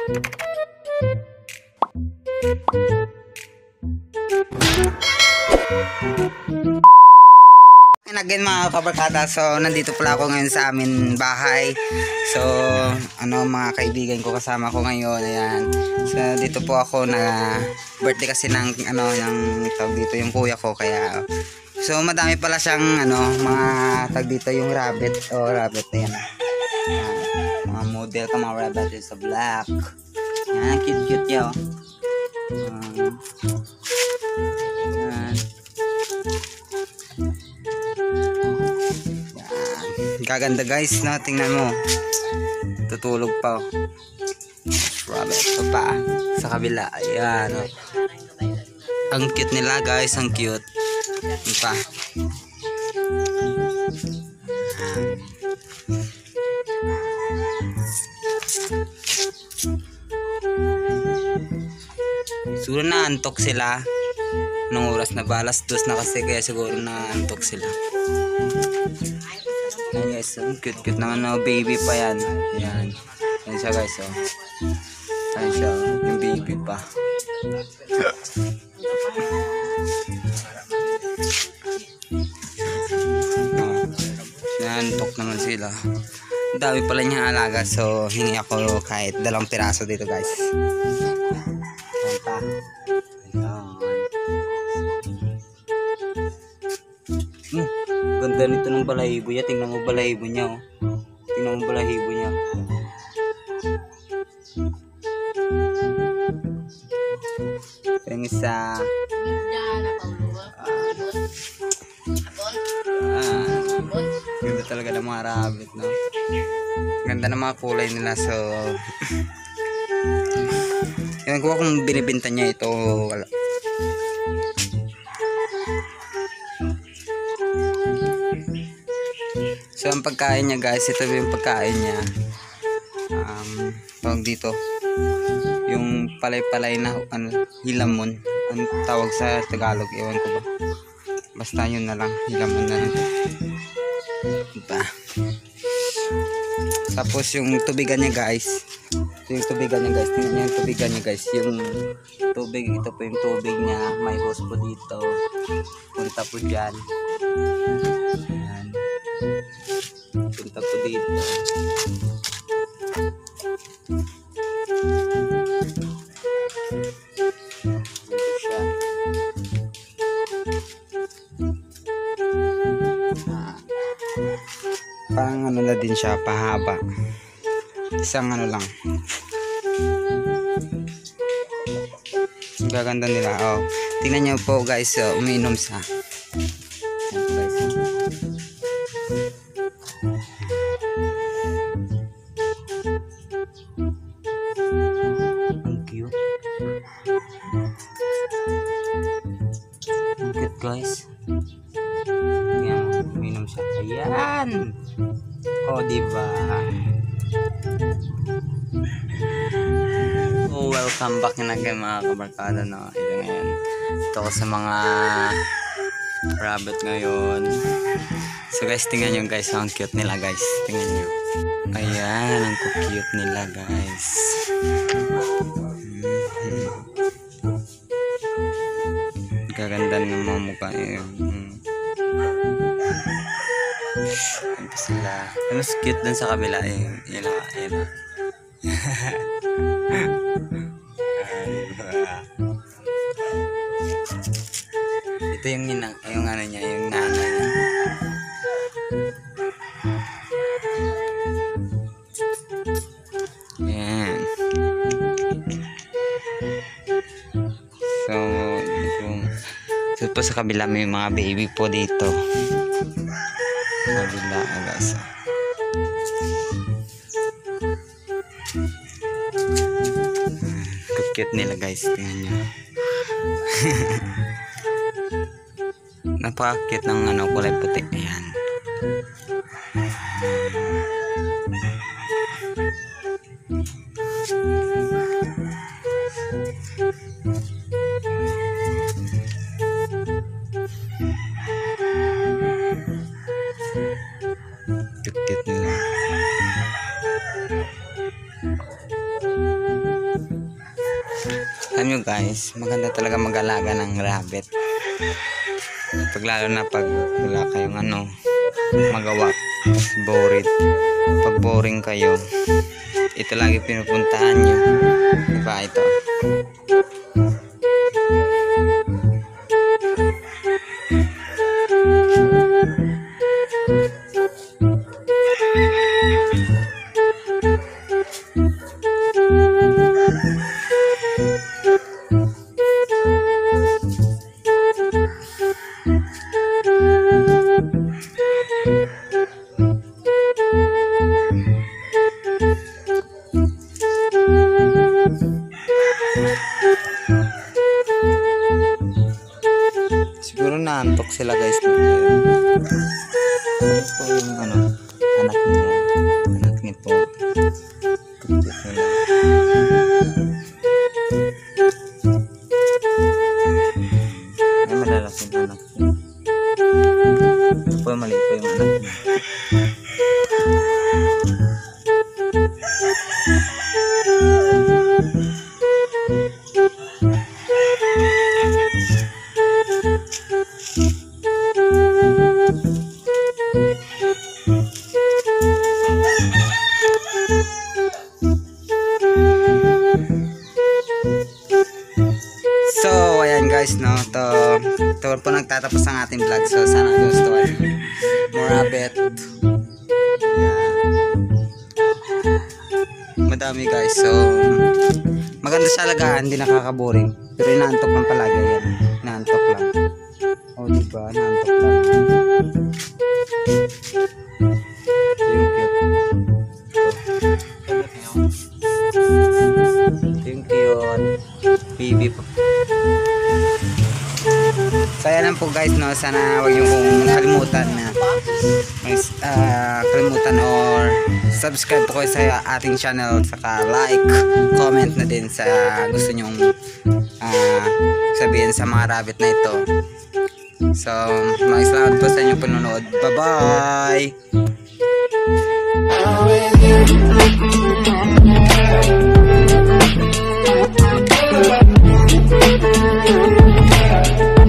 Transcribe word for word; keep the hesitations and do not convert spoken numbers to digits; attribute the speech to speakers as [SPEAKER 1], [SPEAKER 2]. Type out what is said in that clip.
[SPEAKER 1] And again mga kabarkada, so nandito pala ako ngayon sa amin bahay. So ano mga kaibigan ko kasama ko ngayon, ayan. So dito po ako na birthday kasi ng ano yung tawag dito yung kuya ko, kaya so madami pala siyang ano mga tawag dito yung rabbit o oh, rabbit na yan. Ayan, mga model ka mga rabbit is a black. Ayan, cute cute niya oh. Um, ayan. Gaganda guys, no? Tingnan mo. Tutulog pa oh. Rabbit pa sa kabila. Ayan oh. Ang cute nila guys, ang cute. Ano pa? Siguro na antok sila. Nung oras na balas dos na kasi, kaya siguro na antok sila. Ayan guys, oh, cute cute naman na, oh, baby pa yan. Ayan. Ayan siya guys oh. Ayan siya, yung baby pa. Nantok naman sila. Dami pala niyang alaga, so hingi ako kahit dalawang piraso dito guys. Ayan pa. Hmm, ganda nito ng balahibo niya. Tingnan mo balahibo niya oh. Tingnan mo balahibo niya. Yung isa ganda talaga ng mga rabbit, no? Ganda ng mga kulay nila, so yun ko kung binibenta niya ito, wala. So ang pagkain niya guys, ito yung pagkain niya. Um, tawag dito yung palay-palay na ano, hilamon. Ang tawag sa Tagalog, ewan ko ba. Basta yun na lang, hilamon na lang. Diba? Tapos yung tubigan niya guys, ito yung tubigan niya guys, tingnan niyo yung tubigan niya guys, yung tubig, ito po yung tubig niya, may hose po dito, punta po dyan. Ayan. Punta po dito. Dito siya. Parang ano na din siya, pahaba. Isang ano lang. Ang gaganda nila. Oh, tingnan niyo po guys, uh, umiinom siya. Ayan po guys. Ang cute. Ang cute guys. Ayan, umiinom siya. Ayan. Oh, diba? Oh, welcome back na kayo mga kabarkada, no? Ito ngayon. Ito ko sa mga rabbit ngayon. So guys, tingnan nyo guys, ang cute nila guys. Tingnan nyo. Ayan, ang cute nila guys. Mm-hmm. Gaganda ng mga mukha yun. Ito sila. Ano cute dun sa kabila eh. Yun lang. Yun lang. Ito yung ninang, yung ano niya, yung nanay niya. Ayan. So, so po sa kabila may mga baby po dito. Kabila guys. Cute nila guys, tingnan nyo. Napaka-cute ng ano, kulay puti. Ayan. Cute nila. Alam nyo guys, maganda talaga mag-alaga ng rabbit. Pag lalo na pag wala kayong ano, magawa, boring. Pag boring kayo, ito lagi pinupuntahan nyo. Diba ito? Siguro naantok sila guys. Ito yung ano, anak niya. Anak niya po. Cute nila. Ay, malalaking anak niya. Ito po yung maliit po yung anak niya. So, ayan guys, no, to, to po nagtatapos ang ating vlog. So, sana gusto more rabbit. Madami guys. So, maganda sa alagaan, hindi nakakaboring. Pero inaantok lang palagi. Ayan, inaantok lang. O, diba? Inaantok lang. Yung cute. Yung cute. Baby po. So ayan lang po guys, no, sana wag niyo kong kalimutan na uh, kalimutan or subscribe po kayo sa ating channel, saka like, comment na din sa gusto nyong uh, sabihin sa mga rabbit na ito. So maraming salamat po sa inyong panonood. Bye bye.